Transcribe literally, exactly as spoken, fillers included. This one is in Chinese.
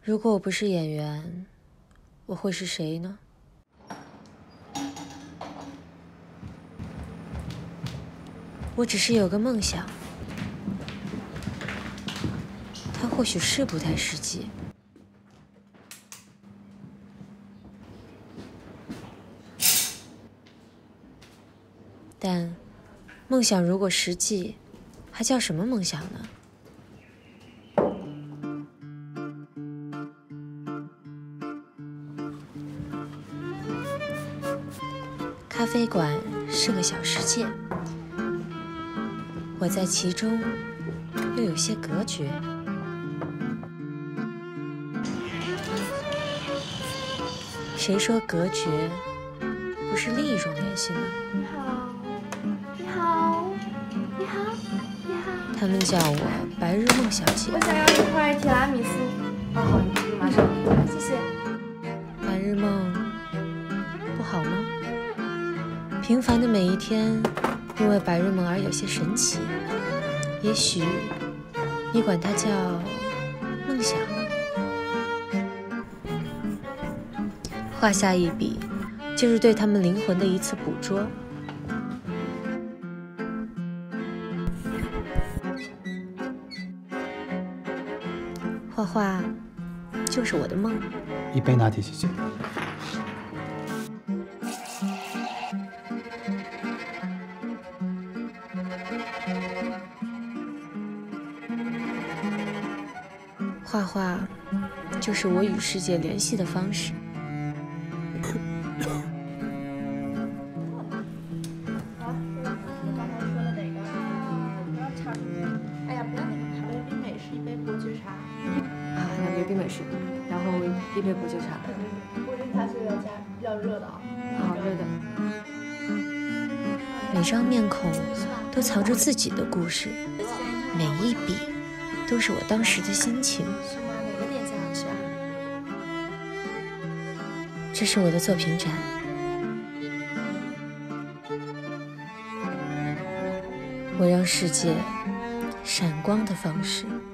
如果我不是演员，我会是谁呢？我只是有个梦想，它或许是不太实际，但梦想如果实际，还叫什么梦想呢？咖啡馆是个小世界，我在其中又有些隔绝。谁说隔绝不是另一种联系呢？ 你好，你好，你好，你好。 他们叫我白日梦小姐。 我想要一块提拉米苏。哦，好，马上，谢谢。 白日梦不好吗？平凡的每一天，因为白日梦而有些神奇。也许你管它叫梦想。画下一笔，就是对他们灵魂的一次捕捉。画画就是我的梦。 一杯拿铁，谢谢。 画画就是我与世界联系的方式。 然后一杯伯爵茶。 伯爵茶是要加比较热的啊。 好热的。 每张面孔都藏着自己的故事，每一笔都是我当时的心情。 是吗？哪个店最好吃啊？ 这是我的作品展，我让世界闪光的方式。